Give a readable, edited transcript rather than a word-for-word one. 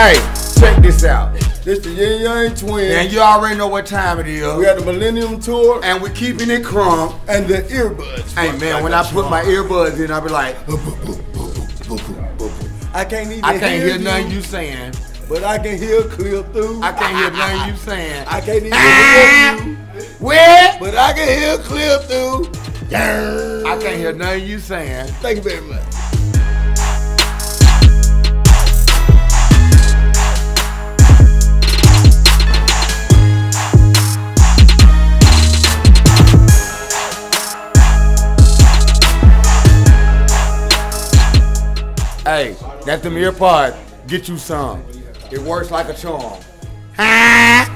Hey, check this out. This the Ying Yang Twins. And you already know what time it is. We got the Millennium Tour. And we keeping it crunk. And the earbuds. Hey man, when I put my earbuds in, I be like, I can't hear nothing you saying. But I can hear clear through. I can't hear nothing you saying. I can't even hear you. Where? But I can hear clear through. I can't hear nothing you saying. Thank you very much. Hey, that's the mere part. Get you some. It works like a charm.